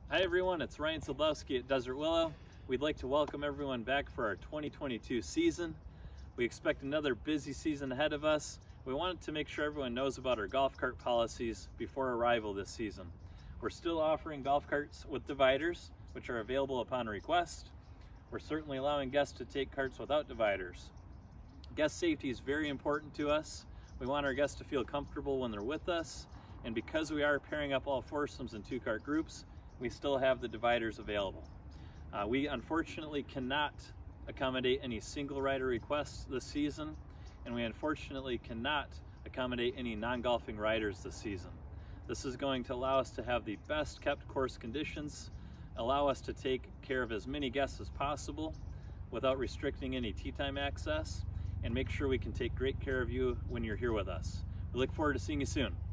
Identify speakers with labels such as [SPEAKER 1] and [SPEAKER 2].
[SPEAKER 1] Hi everyone, it's Ryan Sadlowski at Desert Willow. We'd like to welcome everyone back for our 2022 season. We expect another busy season ahead of us. We wanted to make sure everyone knows about our golf cart policies before arrival this season. We're still offering golf carts with dividers, which are available upon request. We're certainly allowing guests to take carts without dividers. Guest safety is very important to us. We want our guests to feel comfortable when they're with us, and because we are pairing up all foursomes in two-cart groups, we still have the dividers available. We unfortunately cannot accommodate any single rider requests this season, and we unfortunately cannot accommodate any non-golfing riders this season. This is going to allow us to have the best kept course conditions, allow us to take care of as many guests as possible without restricting any tee time access, and make sure we can take great care of you when you're here with us. We look forward to seeing you soon.